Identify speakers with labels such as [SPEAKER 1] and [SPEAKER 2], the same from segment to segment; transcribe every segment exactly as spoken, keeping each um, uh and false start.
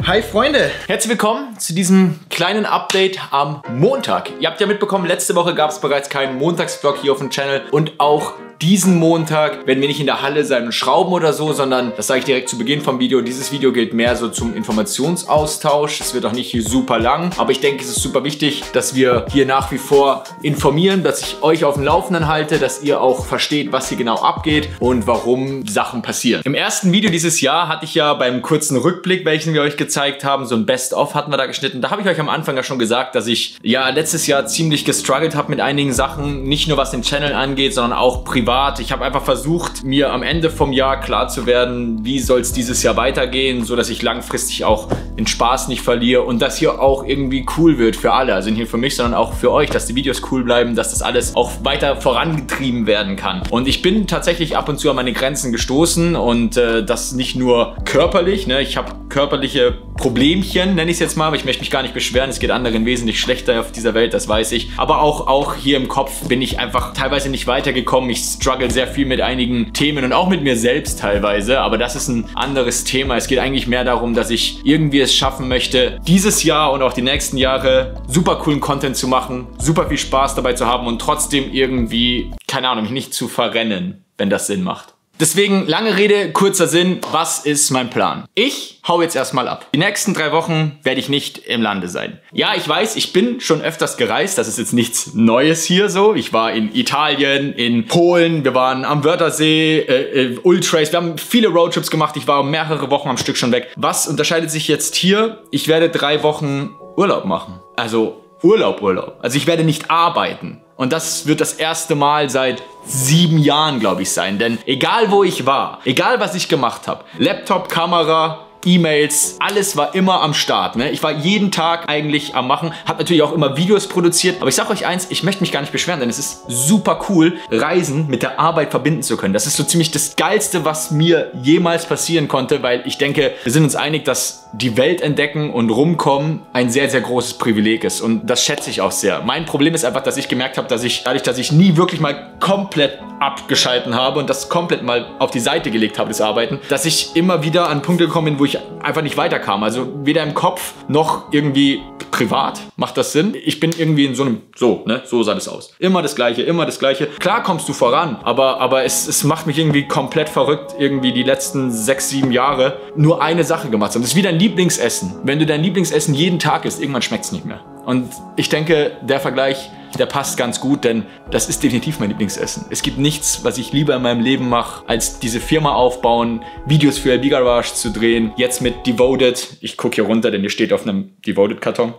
[SPEAKER 1] Hi Freunde, herzlich willkommen zu diesem kleinen Update am Montag. Ihr habt ja mitbekommen, letzte Woche gab es bereits keinen Montagsvlog hier auf dem Channel und auch diesen Montag werden wir nicht in der Halle sein und schrauben oder so, sondern, das sage ich direkt zu Beginn vom Video, dieses Video gilt mehr so zum Informationsaustausch. Es wird auch nicht super lang, aber ich denke, es ist super wichtig, dass wir hier nach wie vor informieren, dass ich euch auf dem Laufenden halte, dass ihr auch versteht, was hier genau abgeht und warum Sachen passieren. Im ersten Video dieses Jahr hatte ich ja beim kurzen Rückblick, welchen wir euch gezeigt haben, so ein Best-of hatten wir da geschnitten. Da habe ich euch am Anfang ja schon gesagt, dass ich ja letztes Jahr ziemlich gestruggelt habe mit einigen Sachen, nicht nur was den Channel angeht, sondern auch privat. Ich habe einfach versucht, mir am Ende vom Jahr klar zu werden, wie soll es dieses Jahr weitergehen, so dass ich langfristig auch den Spaß nicht verliere und dass hier auch irgendwie cool wird für alle. Also nicht nur für mich, sondern auch für euch, dass die Videos cool bleiben, dass das alles auch weiter vorangetrieben werden kann. Und ich bin tatsächlich ab und zu an meine Grenzen gestoßen und äh, das nicht nur körperlich. Ne? Ich habe körperliche Problemchen, nenne ich es jetzt mal, aber ich möchte mich gar nicht beschweren. Es geht anderen wesentlich schlechter auf dieser Welt, das weiß ich. Aber auch, auch hier im Kopf bin ich einfach teilweise nicht weitergekommen. Ich struggle sehr viel mit einigen Themen und auch mit mir selbst teilweise, aber das ist ein anderes Thema. Es geht eigentlich mehr darum, dass ich irgendwie es schaffen möchte, dieses Jahr und auch die nächsten Jahre super coolen Content zu machen, super viel Spaß dabei zu haben und trotzdem irgendwie, keine Ahnung, mich nicht zu verrennen, wenn das Sinn macht. Deswegen, lange Rede, kurzer Sinn, was ist mein Plan? Ich hau jetzt erstmal ab. Die nächsten drei Wochen werde ich nicht im Lande sein. Ja, ich weiß, ich bin schon öfters gereist, das ist jetzt nichts Neues hier so. Ich war in Italien, in Polen, wir waren am Wörthersee, äh, äh, Ultras, wir haben viele Roadtrips gemacht, ich war mehrere Wochen am Stück schon weg. Was unterscheidet sich jetzt hier? Ich werde drei Wochen Urlaub machen. Also Urlaub, Urlaub. Also ich werde nicht arbeiten. Und das wird das erste Mal seit sieben Jahren, glaube ich, sein. Denn egal wo ich war, egal was ich gemacht habe, Laptop, Kamera, E-Mails, alles war immer am Start. Ne? Ich war jeden Tag eigentlich am Machen, habe natürlich auch immer Videos produziert. Aber ich sage euch eins, ich möchte mich gar nicht beschweren, denn es ist super cool, Reisen mit der Arbeit verbinden zu können. Das ist so ziemlich das Geilste, was mir jemals passieren konnte, weil ich denke, wir sind uns einig, dass die Welt entdecken und rumkommen ein sehr, sehr großes Privileg ist. Und das schätze ich auch sehr. Mein Problem ist einfach, dass ich gemerkt habe, dass ich, dadurch, dass ich nie wirklich mal komplett abgeschalten habe und das komplett mal auf die Seite gelegt habe, das Arbeiten, dass ich immer wieder an Punkte gekommen bin, wo ich einfach nicht weiterkam. Also weder im Kopf noch irgendwie privat. Macht das Sinn? Ich bin irgendwie in so einem, so, ne, so sah das aus. Immer das Gleiche, immer das Gleiche. Klar kommst du voran, aber, aber es, es macht mich irgendwie komplett verrückt, irgendwie die letzten sechs, sieben Jahre nur eine Sache gemacht zu haben. Das ist wie dein Lieblingsessen. Wenn du dein Lieblingsessen jeden Tag isst, irgendwann schmeckt es nicht mehr. Und ich denke, der Vergleich, der passt ganz gut, denn das ist definitiv mein Lieblingsessen. Es gibt nichts, was ich lieber in meinem Leben mache, als diese Firma aufbauen, Videos für L B Garage zu drehen. Jetzt mit Devoted. Ich gucke hier runter, denn ihr steht auf einem Devoted-Karton.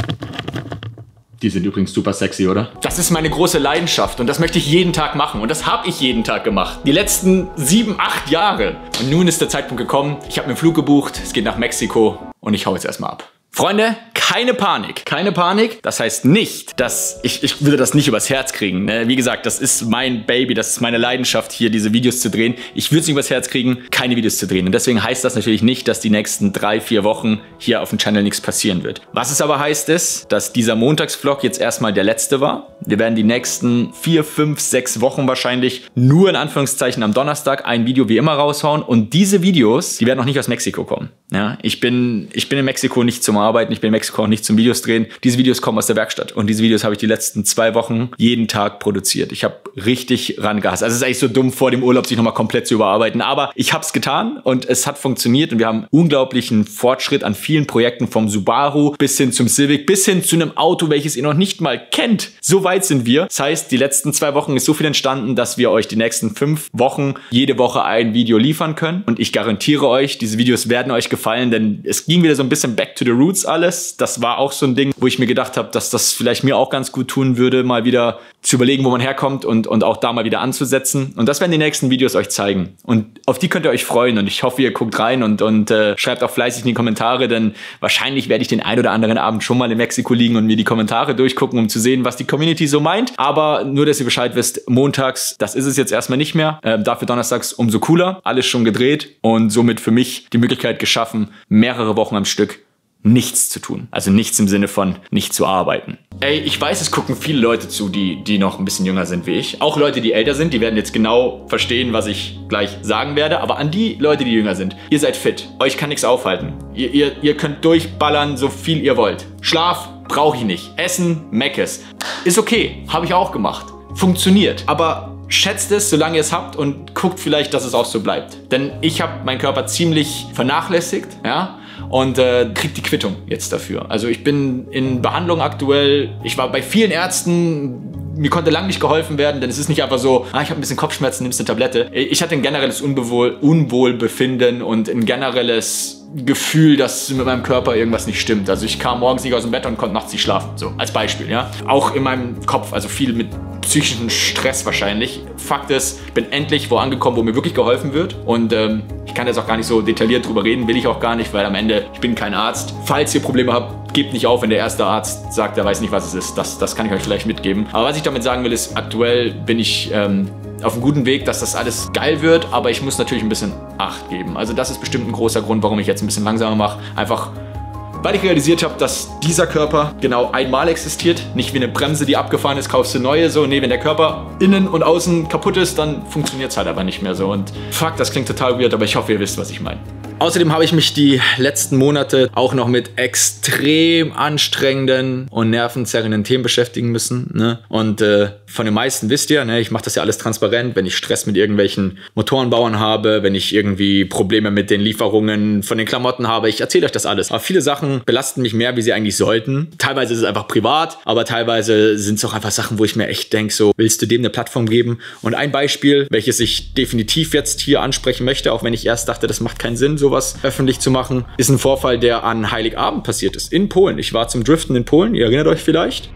[SPEAKER 1] Die sind übrigens super sexy, oder? Das ist meine große Leidenschaft und das möchte ich jeden Tag machen. Und das habe ich jeden Tag gemacht. Die letzten sieben, acht Jahre. Und nun ist der Zeitpunkt gekommen. Ich habe mir einen Flug gebucht. Es geht nach Mexiko und ich hau jetzt erstmal ab. Freunde, keine Panik. Keine Panik. Das heißt nicht, dass ich, ich würde das nicht übers Herz kriegen. Ne? Wie gesagt, das ist mein Baby, das ist meine Leidenschaft, hier diese Videos zu drehen. Ich würde es nicht übers Herz kriegen, keine Videos zu drehen. Und deswegen heißt das natürlich nicht, dass die nächsten drei, vier Wochen hier auf dem Channel nichts passieren wird. Was es aber heißt ist, dass dieser Montagsvlog jetzt erstmal der letzte war. Wir werden die nächsten vier, fünf, sechs Wochen wahrscheinlich nur in Anführungszeichen am Donnerstag ein Video wie immer raushauen. Und diese Videos, die werden noch nicht aus Mexiko kommen. Ja? Ich bin, ich bin in Mexiko nicht zum Arbeiten, ich bin in Mexiko auch nicht zum Videos drehen. Diese Videos kommen aus der Werkstatt und diese Videos habe ich die letzten zwei Wochen jeden Tag produziert. Ich habe richtig rangehasst. Also es ist eigentlich so dumm, vor dem Urlaub sich nochmal komplett zu überarbeiten, aber ich habe es getan und es hat funktioniert und wir haben unglaublichen Fortschritt an vielen Projekten, vom Subaru bis hin zum Civic, bis hin zu einem Auto, welches ihr noch nicht mal kennt. So weit sind wir. Das heißt, die letzten zwei Wochen ist so viel entstanden, dass wir euch die nächsten fünf Wochen jede Woche ein Video liefern können und ich garantiere euch, diese Videos werden euch gefallen, denn es ging wieder so ein bisschen back to the roots alles. Das war auch so ein Ding, wo ich mir gedacht habe, dass das vielleicht mir auch ganz gut tun würde, mal wieder zu überlegen, wo man herkommt und, und auch da mal wieder anzusetzen. Und das werden die nächsten Videos euch zeigen. Und auf die könnt ihr euch freuen. Und ich hoffe, ihr guckt rein und, und äh, schreibt auch fleißig in die Kommentare, denn wahrscheinlich werde ich den ein oder anderen Abend schon mal in Mexiko liegen und mir die Kommentare durchgucken, um zu sehen, was die Community so meint. Aber nur, dass ihr Bescheid wisst, montags, das ist es jetzt erstmal nicht mehr. Äh, dafür donnerstags umso cooler. Alles schon gedreht und somit für mich die Möglichkeit geschaffen, mehrere Wochen am Stück nichts zu tun. Also nichts im Sinne von nicht zu arbeiten. Ey, ich weiß, es gucken viele Leute zu, die, die noch ein bisschen jünger sind wie ich. Auch Leute, die älter sind, die werden jetzt genau verstehen, was ich gleich sagen werde. Aber an die Leute, die jünger sind, ihr seid fit. Euch kann nichts aufhalten. Ihr, ihr, ihr könnt durchballern, so viel ihr wollt. Schlaf brauche ich nicht. Essen, Meckes. Ist okay, habe ich auch gemacht. Funktioniert. Aber schätzt es, solange ihr es habt und guckt vielleicht, dass es auch so bleibt. Denn ich habe meinen Körper ziemlich vernachlässigt, ja, und äh, kriege die Quittung jetzt dafür. Also ich bin in Behandlung aktuell. Ich war bei vielen Ärzten. Mir konnte lange nicht geholfen werden, denn es ist nicht einfach so, ah, ich habe ein bisschen Kopfschmerzen, nimmst eine Tablette. Ich hatte ein generelles Unbewohl, Unwohlbefinden und ein generelles Gefühl, dass mit meinem Körper irgendwas nicht stimmt. Also ich kam morgens nicht aus dem Bett und konnte nachts nicht schlafen. So, als Beispiel, ja. Auch in meinem Kopf, also viel mit psychischen Stress wahrscheinlich. Fakt ist, ich bin endlich wo angekommen, wo mir wirklich geholfen wird. Und ähm, ich kann jetzt auch gar nicht so detailliert drüber reden, will ich auch gar nicht, weil am Ende, ich bin kein Arzt. Falls ihr Probleme habt, gebt nicht auf, wenn der erste Arzt sagt, er weiß nicht, was es ist. Das, das kann ich euch vielleicht mitgeben. Aber was ich damit sagen will, ist, aktuell bin ich ähm, auf einem guten Weg, dass das alles geil wird, aber ich muss natürlich ein bisschen Acht geben. Also das ist bestimmt ein großer Grund, warum ich jetzt ein bisschen langsamer mache. Einfach, weil ich realisiert habe, dass dieser Körper genau einmal existiert. Nicht wie eine Bremse, die abgefahren ist, kaufst du neue. So, nee, wenn der Körper innen und außen kaputt ist, dann funktioniert es halt aber nicht mehr so. Und fuck, das klingt total weird, aber ich hoffe, ihr wisst, was ich meine. Außerdem habe ich mich die letzten Monate auch noch mit extrem anstrengenden und nervenzerrenden Themen beschäftigen müssen. Ne? Und äh, von den meisten wisst ihr, ne, ich mache das ja alles transparent, wenn ich Stress mit irgendwelchen Motorenbauern habe, wenn ich irgendwie Probleme mit den Lieferungen von den Klamotten habe, ich erzähle euch das alles. Aber viele Sachen belasten mich mehr, wie sie eigentlich sollten. Teilweise ist es einfach privat, aber teilweise sind es auch einfach Sachen, wo ich mir echt denke, so, willst du dem eine Plattform geben? Und ein Beispiel, welches ich definitiv jetzt hier ansprechen möchte, auch wenn ich erst dachte, das macht keinen Sinn, so sowas öffentlich zu machen, ist ein Vorfall, der an Heiligabend passiert ist, in Polen. Ich war zum Driften in Polen, ihr erinnert euch vielleicht.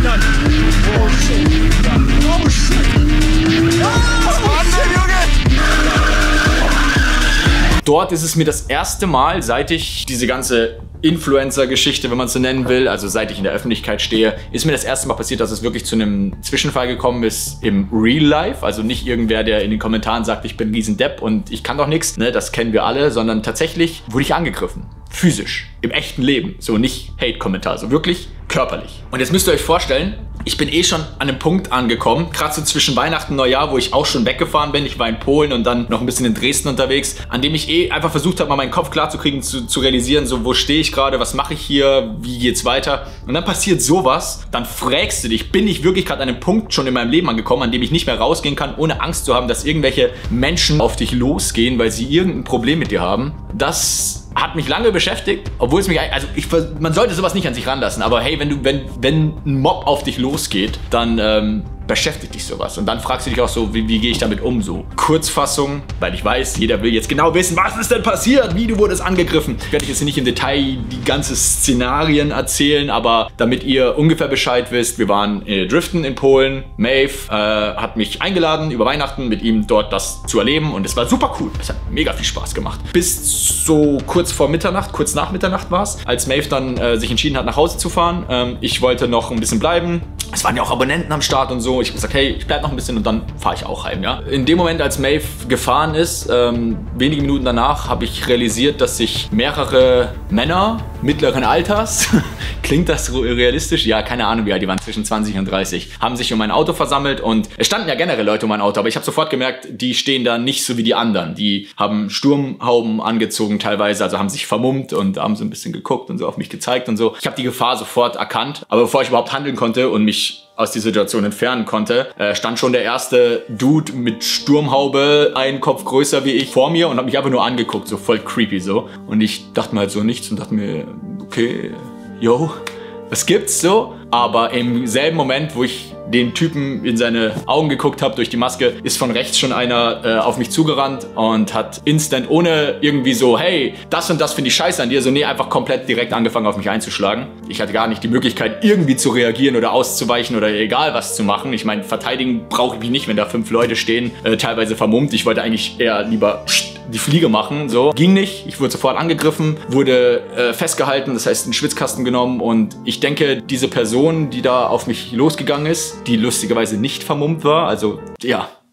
[SPEAKER 1] Dort ist es mir das erste Mal, seit ich diese ganze Influencer-Geschichte, wenn man es so nennen will, also seit ich in der Öffentlichkeit stehe, ist mir das erste Mal passiert, dass es wirklich zu einem Zwischenfall gekommen ist im Real Life. Also nicht irgendwer, der in den Kommentaren sagt, ich bin ein Riesendepp und ich kann doch nichts, ne, das kennen wir alle, sondern tatsächlich wurde ich angegriffen. Physisch. Im echten Leben. So nicht Hate-Kommentar, so wirklich körperlich. Und jetzt müsst ihr euch vorstellen, ich bin eh schon an einem Punkt angekommen, gerade so zwischen Weihnachten und Neujahr, wo ich auch schon weggefahren bin. Ich war in Polen und dann noch ein bisschen in Dresden unterwegs, an dem ich eh einfach versucht habe, mal meinen Kopf klar zu kriegen, zu, zu realisieren, so wo stehe ich gerade, was mache ich hier, wie geht's weiter? Und dann passiert sowas, dann fragst du dich, bin ich wirklich gerade an einem Punkt schon in meinem Leben angekommen, an dem ich nicht mehr rausgehen kann, ohne Angst zu haben, dass irgendwelche Menschen auf dich losgehen, weil sie irgendein Problem mit dir haben. Das hat mich lange beschäftigt, obwohl es mich, also ich, man sollte sowas nicht an sich ranlassen, aber hey, wenn du, wenn, wenn ein Mob auf dich losgeht, dann ähm, beschäftigt dich sowas und dann fragst du dich auch so, wie, wie gehe ich damit um, so Kurzfassung, weil ich weiß, jeder will jetzt genau wissen, was ist denn passiert, wie du wurdest angegriffen. Ich werde jetzt hier nicht im Detail die ganzen Szenarien erzählen, aber damit ihr ungefähr Bescheid wisst, wir waren äh, driften in Polen, Maeve äh, hat mich eingeladen über Weihnachten mit ihm dort das zu erleben und es war super cool, es hat mega viel Spaß gemacht. Bis so kurz vor Mitternacht, kurz nach Mitternacht war es, als Maeve dann äh, sich entschieden hat, nach Hause zu fahren. Ähm, ich wollte noch ein bisschen bleiben, es waren ja auch Abonnenten am Start und so. Ich habe gesagt, hey, ich bleib noch ein bisschen und dann fahre ich auch heim, ja. In dem Moment, als Maeve gefahren ist, ähm, wenige Minuten danach, habe ich realisiert, dass sich mehrere Männer mittleren Alters, klingt das realistisch? Ja, keine Ahnung wie alt, die waren zwischen zwanzig und dreißig, haben sich um mein Auto versammelt und es standen ja generell Leute um mein Auto, aber ich habe sofort gemerkt, die stehen da nicht so wie die anderen. Die haben Sturmhauben angezogen teilweise, also haben sich vermummt und haben so ein bisschen geguckt und so auf mich gezeigt und so. Ich habe die Gefahr sofort erkannt, aber bevor ich überhaupt handeln konnte und mich aus der Situation entfernen konnte, äh, stand schon der erste Dude mit Sturmhaube, einen Kopf größer wie ich, vor mir und hat mich einfach nur angeguckt, so voll creepy so. Und ich dachte mir halt so nichts und dachte mir, okay, yo, was gibt's so? Aber im selben Moment, wo ich den Typen in seine Augen geguckt habe durch die Maske, ist von rechts schon einer äh, auf mich zugerannt und hat instant, ohne irgendwie so, hey, das und das finde ich scheiße an dir, so nee, einfach komplett direkt angefangen auf mich einzuschlagen. Ich hatte gar nicht die Möglichkeit, irgendwie zu reagieren oder auszuweichen oder egal was zu machen. Ich meine, verteidigen brauche ich mich nicht, wenn da fünf Leute stehen, äh, teilweise vermummt. Ich wollte eigentlich eher lieber die Fliege machen, so. Ging nicht, ich wurde sofort angegriffen, wurde äh, festgehalten, das heißt in den Schwitzkasten genommen und ich denke, diese Person, die da auf mich losgegangen ist, die lustigerweise nicht vermummt war, also ja,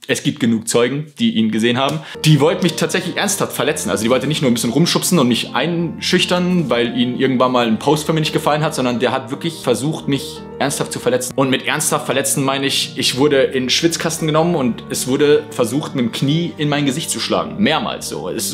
[SPEAKER 1] Es gibt genug Zeugen, die ihn gesehen haben. Die wollte mich tatsächlich ernsthaft verletzen. Also die wollte nicht nur ein bisschen rumschubsen und mich einschüchtern, weil ihnen irgendwann mal ein Post von mir nicht gefallen hat, sondern der hat wirklich versucht, mich ernsthaft zu verletzen. Und mit ernsthaft verletzen meine ich, ich wurde in den Schwitzkasten genommen und es wurde versucht, mit dem Knie in mein Gesicht zu schlagen. Mehrmals so. Es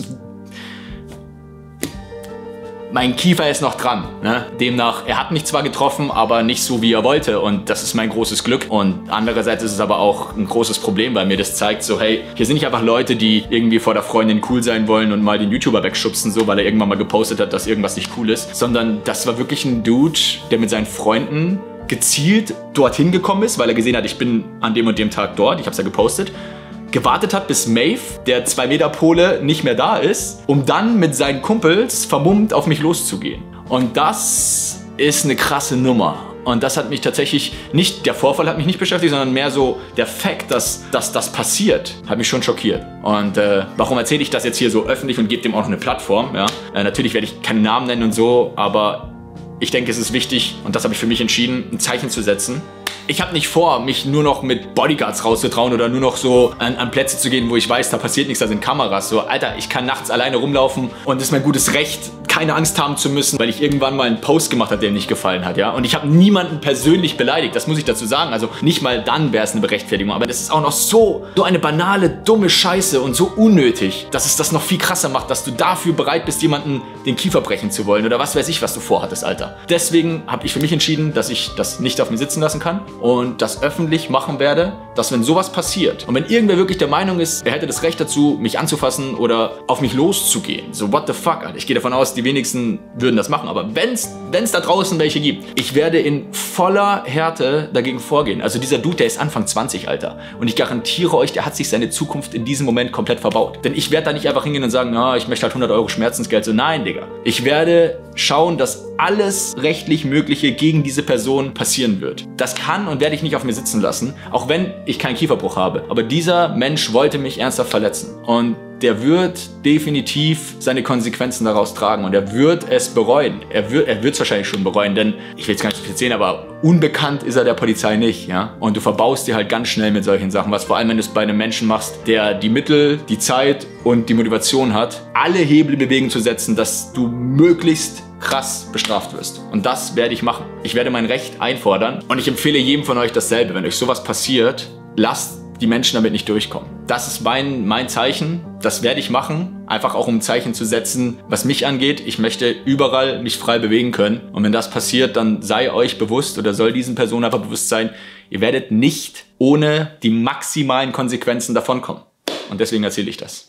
[SPEAKER 1] Mein Kiefer ist noch dran, ne? Demnach, er hat mich zwar getroffen, aber nicht so, wie er wollte. Und das ist mein großes Glück. Und andererseits ist es aber auch ein großes Problem, weil mir das zeigt, so hey, hier sind nicht einfach Leute, die irgendwie vor der Freundin cool sein wollen und mal den YouTuber wegschubsen, so, weil er irgendwann mal gepostet hat, dass irgendwas nicht cool ist. Sondern das war wirklich ein Dude, der mit seinen Freunden gezielt dorthin gekommen ist, weil er gesehen hat, ich bin an dem und dem Tag dort, ich hab's ja gepostet. Gewartet hat, bis Maeve, der zwei Meter Pole, nicht mehr da ist, um dann mit seinen Kumpels vermummt auf mich loszugehen. Und das ist eine krasse Nummer. Und das hat mich tatsächlich nicht, der Vorfall hat mich nicht beschäftigt, sondern mehr so der Fakt, dass, dass das passiert, hat mich schon schockiert. Und äh, warum erzähle ich das jetzt hier so öffentlich und gebe dem auch noch eine Plattform? Ja? Äh, natürlich werde ich keinen Namen nennen und so, aber ich denke, es ist wichtig, und das habe ich für mich entschieden, ein Zeichen zu setzen. Ich habe nicht vor, mich nur noch mit Bodyguards rauszutrauen oder nur noch so an, an Plätze zu gehen, wo ich weiß, da passiert nichts, da sind Kameras. So, Alter, ich kann nachts alleine rumlaufen und es ist mein gutes Recht, keine Angst haben zu müssen, weil ich irgendwann mal einen Post gemacht habe, der mir nicht gefallen hat, ja. Und ich habe niemanden persönlich beleidigt, das muss ich dazu sagen. Also nicht mal dann wäre es eine Berechtigung, aber das ist auch noch so, so eine banale, dumme Scheiße und so unnötig, dass es das noch viel krasser macht, dass du dafür bereit bist, jemanden den Kiefer brechen zu wollen oder was weiß ich, was du vorhattest, Alter. Deswegen habe ich für mich entschieden, dass ich das nicht auf mir sitzen lassen kann und das öffentlich machen werde, dass wenn sowas passiert und wenn irgendwer wirklich der Meinung ist, er hätte das Recht dazu, mich anzufassen oder auf mich loszugehen, so what the fuck, Alter. Ich gehe davon aus, die wenigsten würden das machen, aber wenn es da draußen welche gibt, ich werde in voller Härte dagegen vorgehen. Also dieser Dude, der ist Anfang zwanzig, Alter. Und ich garantiere euch, der hat sich seine Zukunft in diesem Moment komplett verbaut. Denn ich werde da nicht einfach hingehen und sagen, na, ich möchte halt hundert Euro Schmerzensgeld. So, nein, Digga. Ich werde schauen, dass alles rechtlich Mögliche gegen diese Person passieren wird. Das kann und werde ich nicht auf mir sitzen lassen, auch wenn ich keinen Kieferbruch habe. Aber dieser Mensch wollte mich ernsthaft verletzen. Und der wird definitiv seine Konsequenzen daraus tragen und er wird es bereuen. Er wird er wird es wahrscheinlich schon bereuen, denn ich will jetzt gar nicht erzählen, aber unbekannt ist er der Polizei nicht, ja. Und du verbaust dir halt ganz schnell mit solchen Sachen, was vor allem, wenn du es bei einem Menschen machst, der die Mittel, die Zeit und die Motivation hat, alle Hebel in Bewegung zu setzen, dass du möglichst krass bestraft wirst. Und das werde ich machen. Ich werde mein Recht einfordern und ich empfehle jedem von euch dasselbe. Wenn euch sowas passiert, lasst die Menschen damit nicht durchkommen. Das ist mein, mein Zeichen. Das werde ich machen. Einfach auch um ein Zeichen zu setzen, was mich angeht. Ich möchte überall mich frei bewegen können. Und wenn das passiert, dann sei euch bewusst oder soll diesen Personen einfach bewusst sein, ihr werdet nicht ohne die maximalen Konsequenzen davonkommen. Und deswegen erzähle ich das.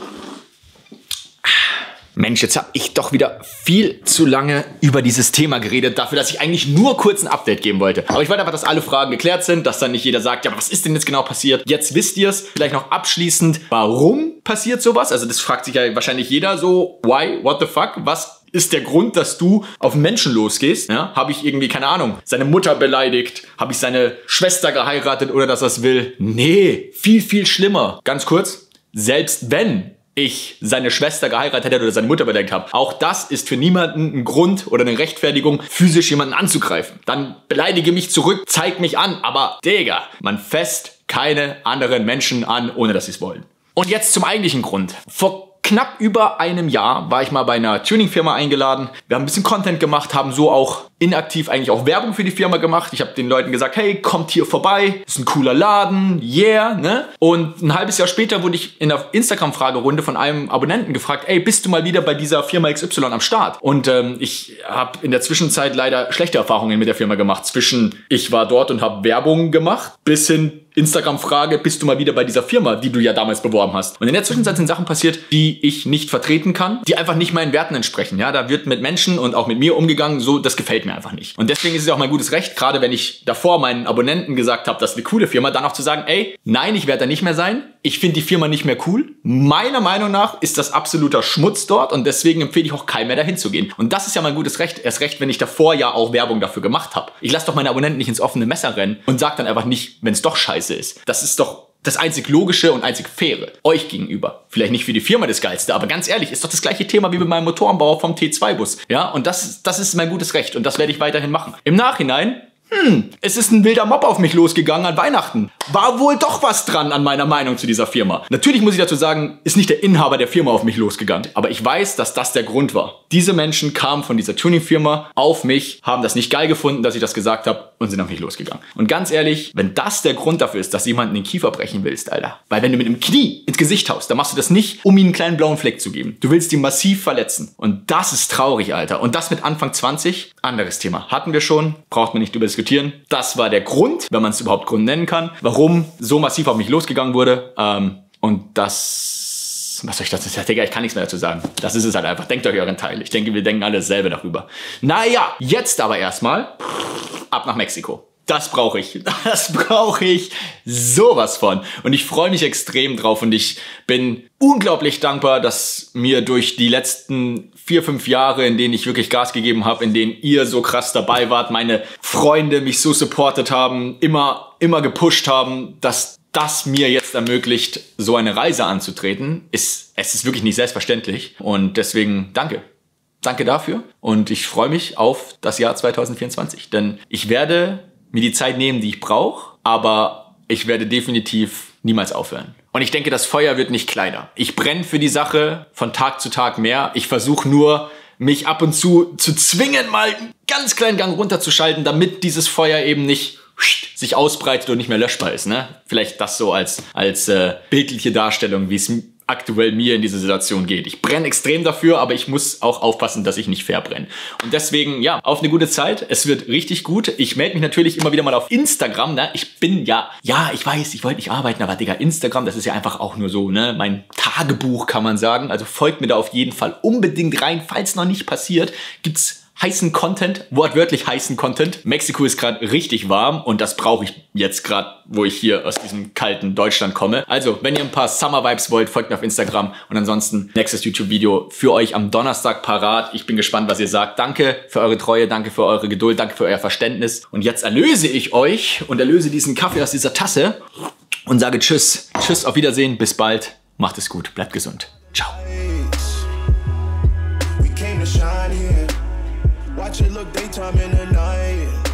[SPEAKER 1] Mensch, jetzt habe ich doch wieder viel zu lange über dieses Thema geredet, dafür, dass ich eigentlich nur kurz ein Update geben wollte. Aber ich wollte einfach, dass alle Fragen geklärt sind, dass dann nicht jeder sagt, ja, aber was ist denn jetzt genau passiert? Jetzt wisst ihr es. Vielleicht noch abschließend, warum passiert sowas? Also das fragt sich ja wahrscheinlich jeder so, why, what the fuck, was ist der Grund, dass du auf einen Menschen losgehst? Ja? Habe ich irgendwie, keine Ahnung, seine Mutter beleidigt? Habe ich seine Schwester geheiratet oder dass er es will? Nee, viel, viel schlimmer. Ganz kurz, selbst wenn ich seine Schwester geheiratet hätte oder seine Mutter beleidigt habe. Auch das ist für niemanden ein Grund oder eine Rechtfertigung, physisch jemanden anzugreifen. Dann beleidige mich zurück, zeig mich an, aber Digga, man fasst keine anderen Menschen an, ohne dass sie es wollen. Und jetzt zum eigentlichen Grund. Vor knapp über einem Jahr war ich mal bei einer Tuning-Firma eingeladen. Wir haben ein bisschen Content gemacht, haben so auch inaktiv eigentlich auch Werbung für die Firma gemacht. Ich habe den Leuten gesagt, hey, kommt hier vorbei, ist ein cooler Laden, yeah, ne? Und ein halbes Jahr später wurde ich in der Instagram-Fragerunde von einem Abonnenten gefragt, ey, bist du mal wieder bei dieser Firma X Y am Start? Und ähm, ich habe in der Zwischenzeit leider schlechte Erfahrungen mit der Firma gemacht. Zwischen ich war dort und habe Werbung gemacht, bis hin Instagram-Frage, bist du mal wieder bei dieser Firma, die du ja damals beworben hast? Und in der Zwischenzeit sind Sachen passiert, die ich nicht vertreten kann, die einfach nicht meinen Werten entsprechen. Ja, da wird mit Menschen und auch mit mir umgegangen, so, das gefällt mir einfach nicht. Und deswegen ist es auch mein gutes Recht, gerade wenn ich davor meinen Abonnenten gesagt habe, das ist eine coole Firma, dann auch zu sagen, ey, nein, ich werde da nicht mehr sein. Ich finde die Firma nicht mehr cool. Meiner Meinung nach ist das absoluter Schmutz dort und deswegen empfehle ich auch keinem mehr dahin zu gehen. Und das ist ja mein gutes Recht. Erst recht, wenn ich davor ja auch Werbung dafür gemacht habe. Ich lasse doch meine Abonnenten nicht ins offene Messer rennen und sage dann einfach nicht, wenn es doch scheiße ist. Das ist doch das einzig Logische und einzig Faire euch gegenüber. Vielleicht nicht für die Firma das Geilste, aber ganz ehrlich, ist doch das gleiche Thema wie bei meinem Motorenbauer vom T zwei Bus. Ja, und das, das ist mein gutes Recht und das werde ich weiterhin machen. Im Nachhinein, hm, es ist ein wilder Mob auf mich losgegangen an Weihnachten. War wohl doch was dran an meiner Meinung zu dieser Firma. Natürlich muss ich dazu sagen, ist nicht der Inhaber der Firma auf mich losgegangen. Aber ich weiß, dass das der Grund war. Diese Menschen kamen von dieser Tuning-Firma auf mich, haben das nicht geil gefunden, dass ich das gesagt habe und sind auf mich losgegangen. Und ganz ehrlich, wenn das der Grund dafür ist, dass du jemanden den Kiefer brechen willst, Alter. Weil wenn du mit dem Knie ins Gesicht haust, dann machst du das nicht, um ihm einen kleinen blauen Fleck zu geben. Du willst ihn massiv verletzen. Und das ist traurig, Alter. Und das mit Anfang zwanzig, anderes Thema. Hatten wir schon, braucht man nicht drüber diskutieren. Das war der Grund, wenn man es überhaupt Grund nennen kann, warum so massiv auf mich losgegangen wurde. Ähm, und das... Was soll ich dazu sagen? Digga, ich kann nichts mehr dazu sagen. Das ist es halt einfach. Denkt euch euren Teil. Ich denke, wir denken alle dasselbe darüber. Naja, jetzt aber erstmal ab nach Mexiko. Das brauche ich. Das brauche ich sowas von. Und ich freue mich extrem drauf und ich bin unglaublich dankbar, dass mir durch die letzten vier, fünf Jahre, in denen ich wirklich Gas gegeben habe, in denen ihr so krass dabei wart, meine Freunde mich so supportet haben, immer, immer gepusht haben, dass das mir jetzt ermöglicht, so eine Reise anzutreten, ist, es ist wirklich nicht selbstverständlich. Und deswegen danke. Danke dafür. Und ich freue mich auf das Jahr zwanzig vierundzwanzig. Denn ich werde mir die Zeit nehmen, die ich brauche, aber ich werde definitiv niemals aufhören. Und ich denke, das Feuer wird nicht kleiner. Ich brenne für die Sache von Tag zu Tag mehr. Ich versuche nur, mich ab und zu zu zwingen, mal einen ganz kleinen Gang runterzuschalten, damit dieses Feuer eben nicht sich ausbreitet und nicht mehr löschbar ist. Ne? Vielleicht das so als, als äh, bildliche Darstellung, wie es aktuell mir in dieser Situation geht. Ich brenne extrem dafür, aber ich muss auch aufpassen, dass ich nicht verbrenne. Und deswegen, ja, auf eine gute Zeit. Es wird richtig gut. Ich melde mich natürlich immer wieder mal auf Instagram. Ne? Ich bin ja, ja, ich weiß, ich wollte nicht arbeiten, aber Digga, Instagram, das ist ja einfach auch nur so, ne, mein Tagebuch, kann man sagen. Also folgt mir da auf jeden Fall unbedingt rein. Falls noch nicht passiert, gibt's heißen Content, wortwörtlich heißen Content. Mexiko ist gerade richtig warm und das brauche ich jetzt gerade, wo ich hier aus diesem kalten Deutschland komme. Also, wenn ihr ein paar Summer-Vibes wollt, folgt mir auf Instagram und ansonsten nächstes YouTube-Video für euch am Donnerstag parat. Ich bin gespannt, was ihr sagt. Danke für eure Treue, danke für eure Geduld, danke für euer Verständnis. Und jetzt erlöse ich euch und erlöse diesen Kaffee aus dieser Tasse und sage Tschüss. Tschüss, auf Wiedersehen, bis bald. Macht es gut, bleibt gesund. Ciao.
[SPEAKER 2] Watch it look daytime in the night.